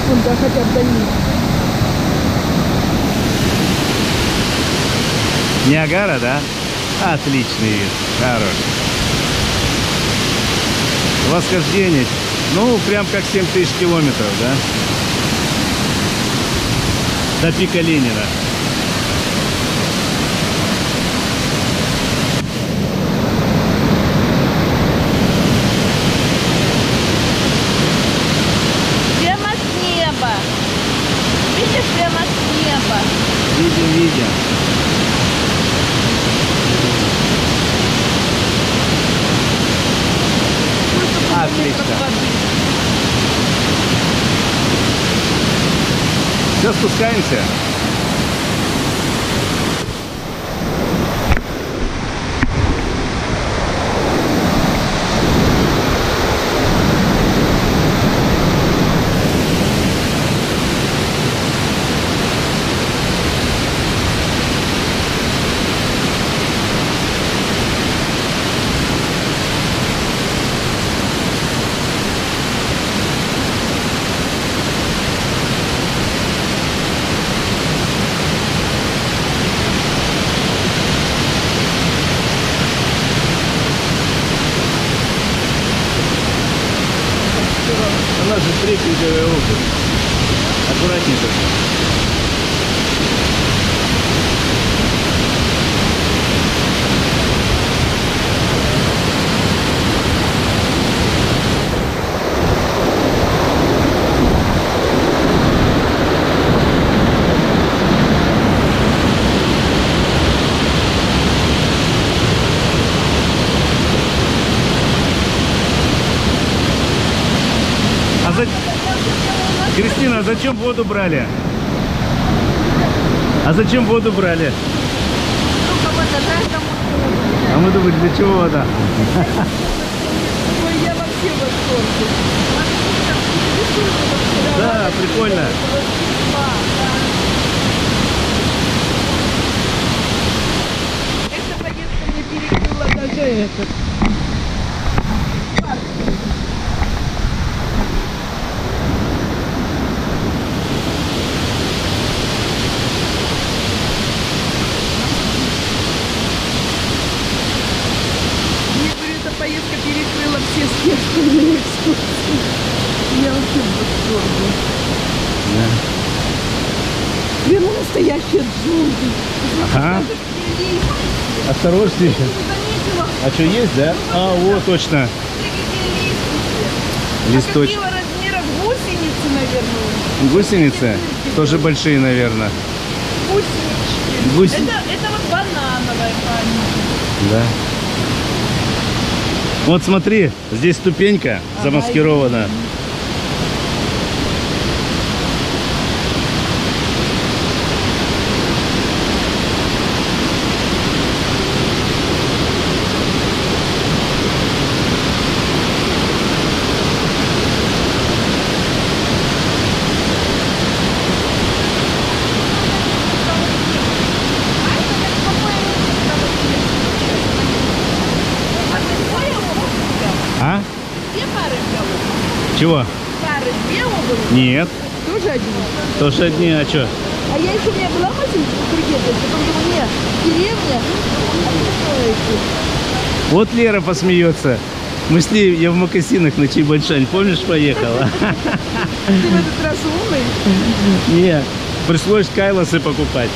Вон, да, хотя бы до них. Ниагара, да? Отличный вид, хороший. Восхождение, ну, прям как 7000 километров, да? До пика Ленина. Прямо с неба. Видишь, прямо с неба. Видим, видим. Отлично. Все, спускаемся. У нас же трекинговая обувь. Аккуратнее только. Кристина, а зачем воду брали? А зачем воду брали? А мы думали, для чего вода? Ой, я вообще в восторге. Да, прикольно. Эта поездка мне перекрыла даже этот. Поездка перекрыла все естественные экскурсии. Я вообще в восторге. Да. Прямо настоящая джунгли. Ага. Осторожнее. А что, есть, да? А, вот, точно. Листочки. А какого размера гусеницы, наверное? Гусеницы? Тоже большие, наверное. Гусенички. Это вот банановая память. Да. Вот смотри, здесь ступенька замаскирована. А? Две пары белых? Чего? Пары две обуви? Нет. Тоже одни? Тоже одни, а что? А я еще, у меня была мысль приехать, потом думаю, нет, деревня, а что эти? Вот Лера посмеется. Мы с ней, я в мокасинах на Чебаньшань, помнишь, поехала? Ты в этот раз умный? Нет, пришлось кайлосы покупать.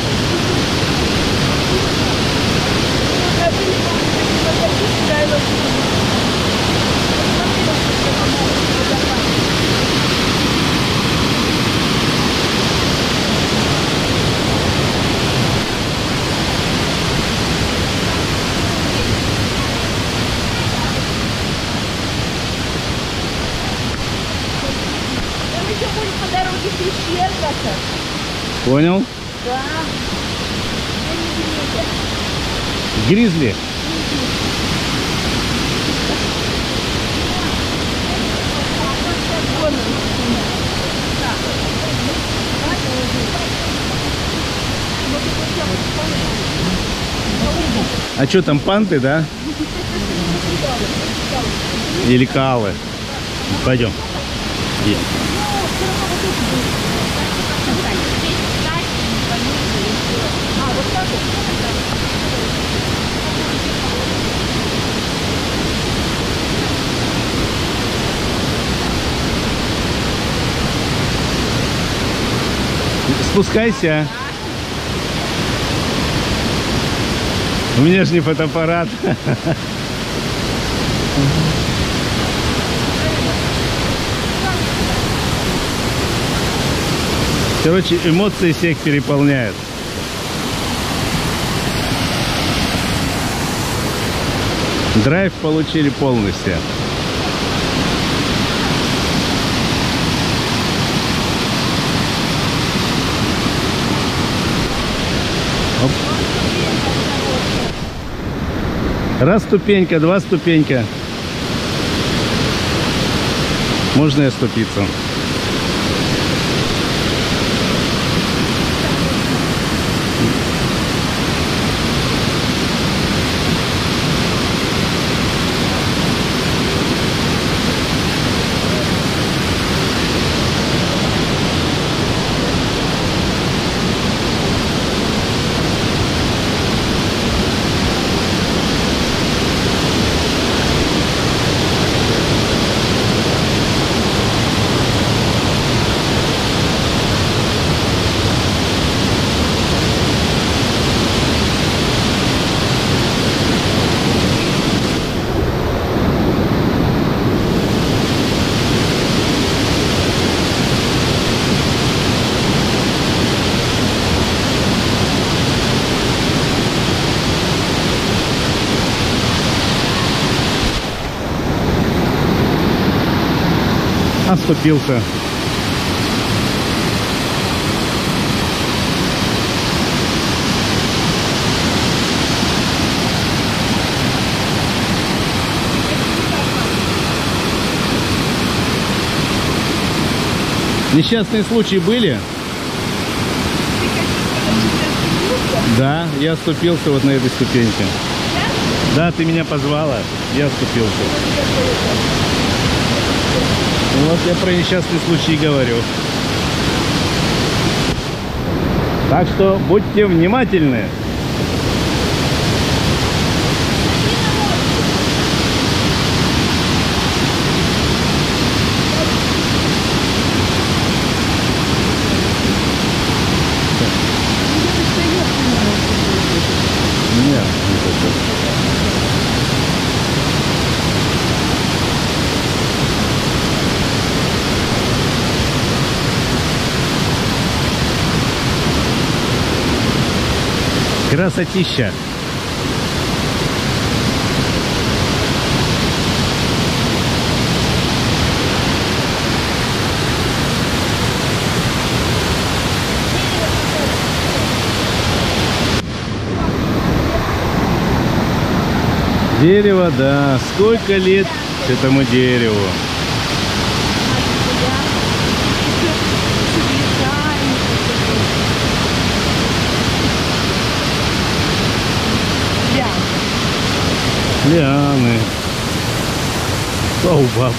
По дороге пещер как-то. Понял? Да. Гризли. А что там, панты, да? Или коалы? Пойдем. Есть. А, вот так вот? Спускайся. У меня же не фотоаппарат. Короче, эмоции всех переполняют. Драйв получили полностью. Оп. Раз ступенька, два ступенька. Можно и оступиться. Оступился. Несчастные случаи были? Да, я оступился вот на этой ступеньке. Да, ты меня позвала, я оступился. Вот я про несчастный случай говорю. Так что будьте внимательны. Нет, не такой. Красотища. Дерево, да. Сколько лет этому дереву? Лианы. Баобабы.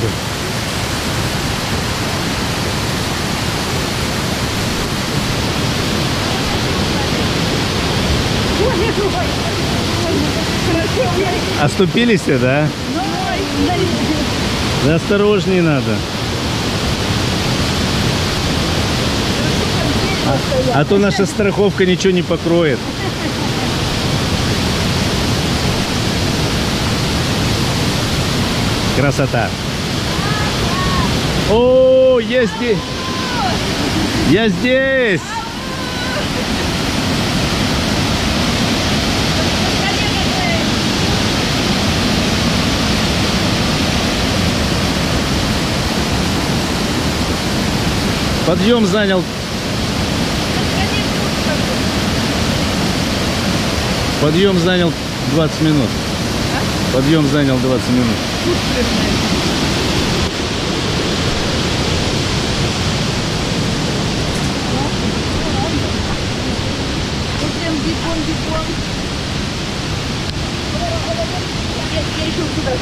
Оступились, да? Да осторожнее надо. А то наша страховка ничего не покроет. Красота. О, я здесь. Я здесь. Подъем занял. Подъем занял 20 минут. Подъем занял 20 минут.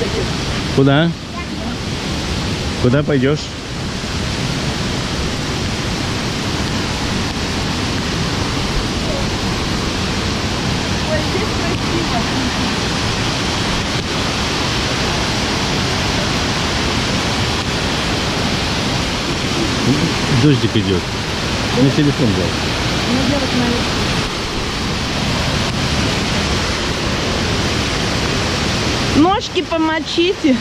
Куда? Куда пойдешь? Дождик идет. На телефон взял. Ну, делать надо. Ножки помочите.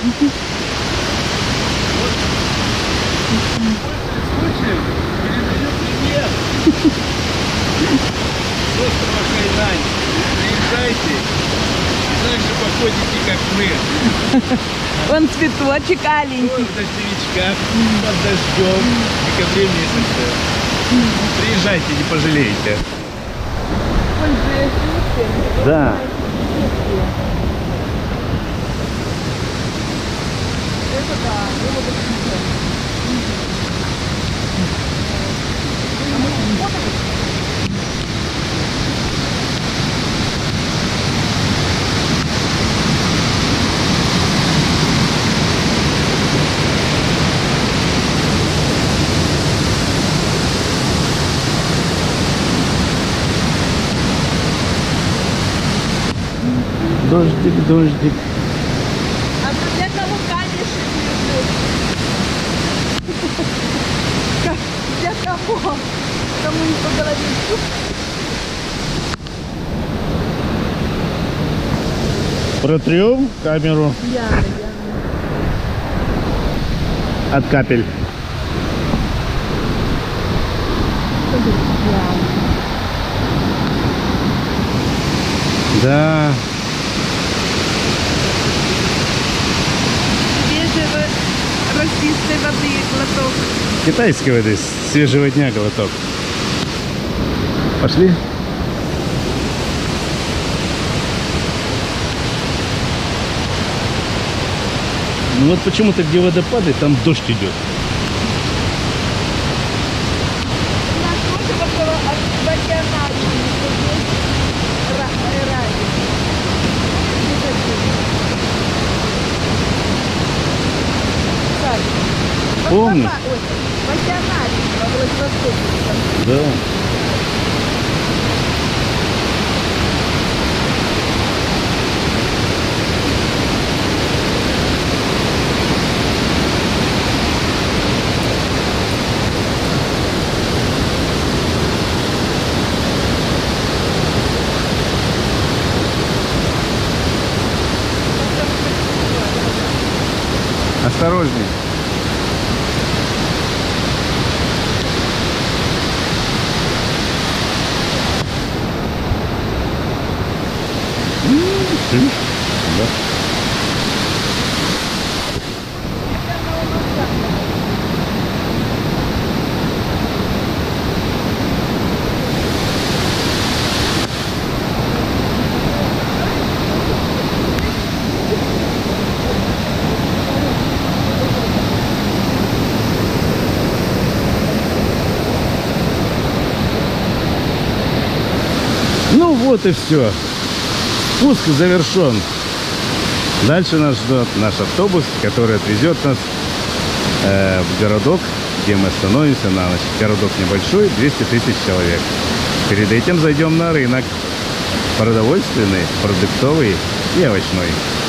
Острова Хайнань. Приезжайте. Так же походите, как мы. Вон цветочек аленький. В дождевичках, под дождем. В декабре месяце. Приезжайте, не пожалеете. Да. Это да. Дождик, дождик. А для кого камешек лежит? Для кого? Кому не по голове? Протрем камеру Яна. от капель. Да. Свежего росистой воды глоток. Китайской воды, с свежего дня глоток. Пошли. Ну вот почему-то, где водопады, там дождь идет. У нас тоже около океанарии. Помню. В океанарии, во Владивостоке. Да. Осторожней. Да. Ну вот и все. Спуск завершен. Дальше нас ждет наш автобус, который отвезет нас в городок, где мы остановимся на ночь. Городок небольшой, 200 тысяч человек. Перед этим зайдем на рынок. Продовольственный, продуктовый и овощной.